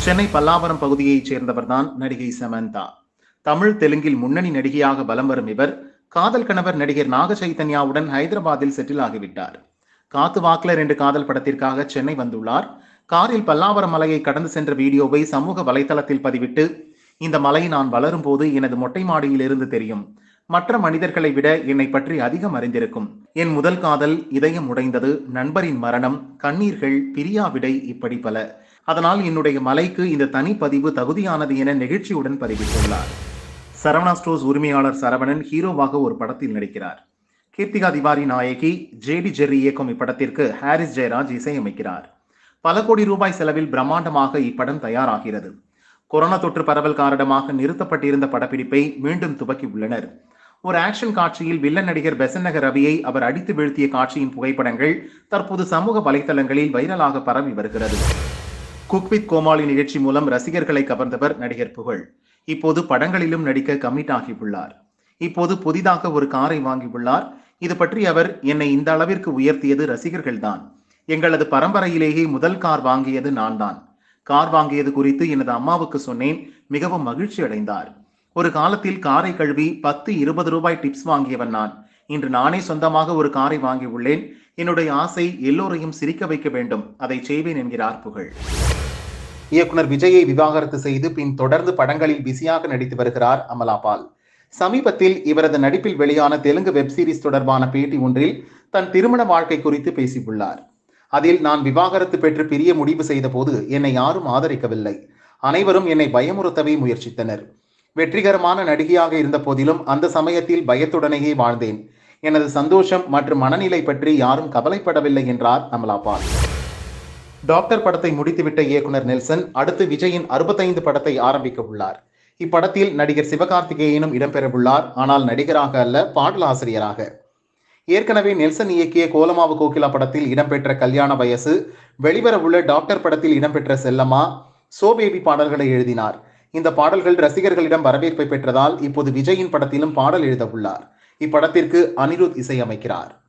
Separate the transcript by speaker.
Speaker 1: சென்னை பல்லாவரம் பகுதியைச் சேர்ந்தவர்தான் நடிகை சமந்தா. தமிழ் தெலுங்கில் முன்னணி நடிகையாக பலம் வரும் இவர் காதல் கணவர் நடிகர் நாக சைதன்யாவுடன் ஹைதராபாத்தில் செட்டில் ஆகிவிட்டார். காத்து வாக்குல 2 காதல் படத்திற்காக சென்னை வந்துள்ளார். காரில் பல்லாவரம் மலையை கடந்து சென்ற வீடியோவை சமூக வலைதளத்தில் பதிவிட்டு, இந்த மலை நான் வளரும் போது எனது மொட்டை மாடியில் இருந்து தெரியும். மற்ற மனிதர்களை விட என்னை பற்றி அதிகம் அறிந்திருக்கும். என் முதல் காதல், இதயம் உடைந்தது, நண்பரின் மரணம், கண்ணீர்கள், பிரியா விடை, இப்படி பல. அதனால் என்னுடைய மலைக்கு இந்த தனிப்பதிவு தகுதியானது என நெகிழ்ச்சியுடன் பதிவிட்டுள்ளார். சரவணா ஸ்டோர்ஸ் உரிமையாளர் சரவணன் ஹீரோவாக ஒரு படத்தில் நடிக்கிறார். கீர்த்திகா திவாரி நாயகி, ஜேடி ஜெர்ரி இயக்கும் இப்படத்திற்கு ஹாரிஸ் ஜெயராஜ் இசையமைக்கிறார். பல கோடி ரூபாய் செலவில் பிரம்மாண்டமாக இப்படம் தயாராகிறது. கொரோனா தொற்று பரவல் காரணமாக நிறுத்தப்பட்டிருந்த படப்பிடிப்பை மீண்டும் துவக்கி உள்ளனர். ஒரு ஆக்ஷன் காட்சியில் வில்லன் நடிகர் பெசன்ட் ரவியை அவர் அடித்து வீழ்த்திய காட்சியின் புகைப்படங்கள் தற்போது சமூக வலைதளங்களில் வைரலாக பரவி வருகிறது. குக் வித் கோமாளி நிகழ்ச்சி மூலம் ரசிகர்களை கவர்ந்தவர் நடிகர் புகழ். இப்போது படங்களிலும் நடிக்க கமிட் ஆகியுள்ளார். இப்போது புதிதாக ஒரு காரை வாங்கியுள்ளார். இது பற்றி அவர், என்னை இந்த அளவிற்கு உயர்த்தியது ரசிகர்கள்தான். எங்களது பரம்பரையிலேயே முதல் கார் வாங்கியது நான் தான். கார் வாங்கியது குறித்து எனது அம்மாவுக்கு சொன்னேன். மிகவும் மகிழ்ச்சி அடைந்தார். ஒரு காலத்தில் காரை கழுவி 10-20 ரூபாய் டிப்ஸ் வாங்கியவன் நான். இன்று நானே சொந்தமாக ஒரு காரை வாங்கி உள்ளேன். என்னுடைய ஆசை எல்லோரையும் சிரிக்க வைக்க வேண்டும். அதை செய்வேன் என்கிறார் புகழ். இயக்குனர் விஜயை விவாகரத்து செய்து பின் தொடர்ந்து படங்களில் பிஸியாக நடித்து வருகிறார் அமலாபால். சமீபத்தில் இவரது நடிப்பில் வெளியான தெலுங்கு வெப்சீரிஸ் தொடர்பான பேட்டி ஒன்றில் தன் திருமண வாழ்க்கை குறித்து பேசியுள்ளார். அதில், நான் விவாகரத்து பெற்று பிரிய முடிவு செய்த போது என்னை யாரும் ஆதரிக்கவில்லை. அனைவரும் என்னை பயமுறுத்தவே முயற்சித்தனர். வெற்றிகரமான நடிகையாக இருந்த போதிலும் அந்த சமயத்தில் பயத்துடனேயே வாழ்ந்தேன். எனது சந்தோஷம் மற்றும் மனநிலை பற்றி யாரும் கவலைப்படவில்லை என்றார் அமலாபால். டாக்டர் படத்தை முடித்துவிட்ட இயக்குனர் நெல்சன் அடுத்து விஜயின் 65 படத்தை ஆரம்பிக்க உள்ளார். இப்படத்தில் நடிகர் சிவகார்த்திகேயனும் இடம்பெறவுள்ளார். ஆனால் நடிகராக அல்ல, பாடலாசிரியராக. ஏற்கனவே நெல்சன் இயக்கிய கோலமாவு கோகிலா படத்தில் இடம்பெற்ற கல்யாண வயசு, வெளிவரவுள்ள டாக்டர் படத்தில் இடம்பெற்ற செல்லம்மா, சோ பேபி பாடல்களை எழுதினார். இந்த பாடல்கள் ரசிகர்களிடம் வரவேற்பை பெற்றதால் இப்போது விஜயின் படத்திலும் பாடல் எழுத உள்ளார். இப்படத்திற்கு அனிருத் இசையமைக்கிறார்.